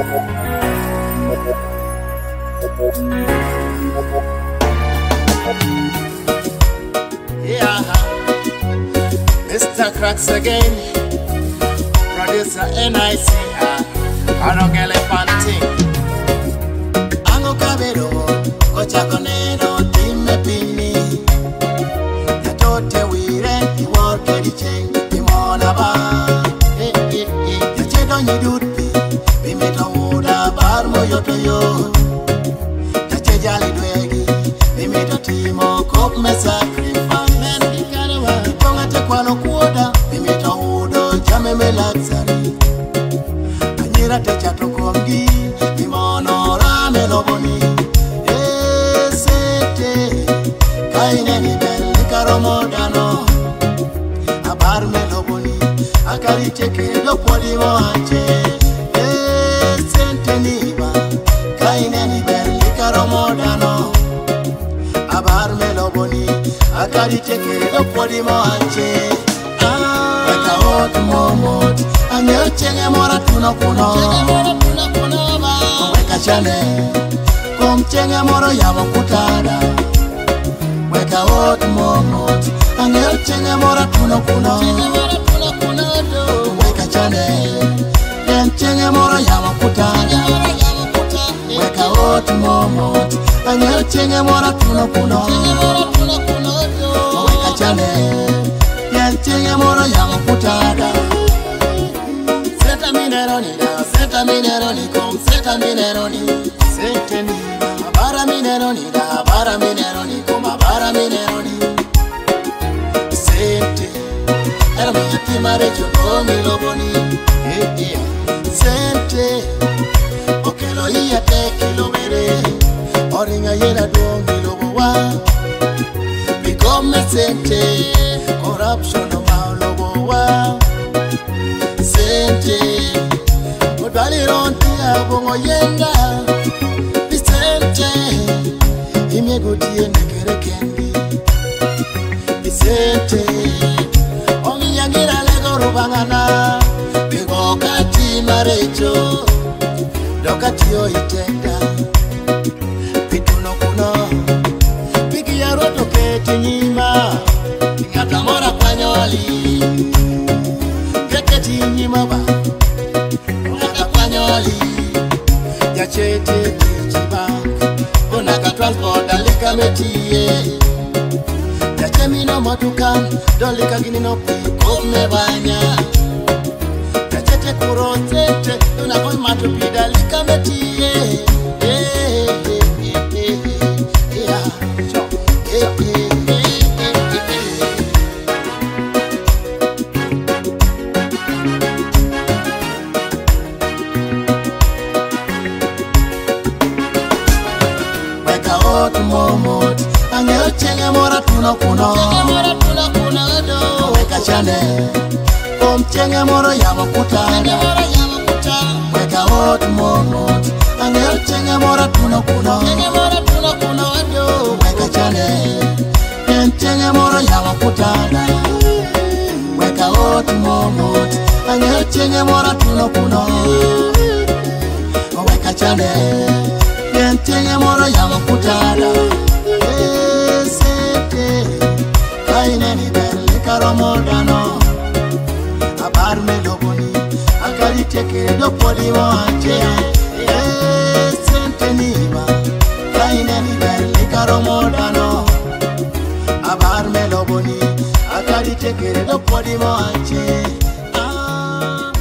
Yeah, Mr. Cracks again, producer NIC, I don't get a panting. Ango Cabero, Cochaconero, Time Pini, the Tote Wire, you work at the chain, the Monaba, the Chedon you do, be met a wood, a barmo yotoyo, the Chejali Dwegi, be met a team of coke messa. Anyira techa tokongi imono rame loboni esete kaine ni belle karomodano abar me loboni akari cheke do podi moache esente niba kaine ni belle karomodano abar me loboni akari cheke do podi moache momot anyo chenge mora tuno kuno weka chane kom chenge moro yamo kutada weka hot momot anyo chenge mora tuno kuno weka chane yen chenge moro yamo kutada weka hot momot anyo chenge mora tuno kuno weka chane chenge moro yamo kutada seta mineroni kom seta mineroni seteni abara mineroni kom abara mineroni sete era mi timare chokomi loboni sete okelo iya te kilomere oringa yera dongi lobowa bigome sete corruption of our lobowa sente odali ronti abongo yenga bisente imyegotie nekere kendi bisente ongi yangira lego rubangana bigo kati marejo dokati yo itenda bituno kuno bigi ya roto keti nyima Katamora Panyoli, Keketi Nimaba, Unaka Panyoli, Yachete Bank, Unaka Transport, Dalika Metie, Yachemino Matukan, Dolika Ginino, Kome Banya, Yachete Kurotete, Unaka Matupi, Dalika Metie, momot angeo chenge mora tuno kuno do weka chane kom chenge moro yamo kutada weka hot momot angeo chenge mora tuno kuno do weka chane yen chenge moro yamo kutada weka hot momot angeo chenge mora tuno kuno weka chane chenge moro yamo kutada sete kaine ni belle karomodano abar me loboni akari teke do podi moache sente niba kaine ni belle karomodano abar me loboni akari teke do podi moache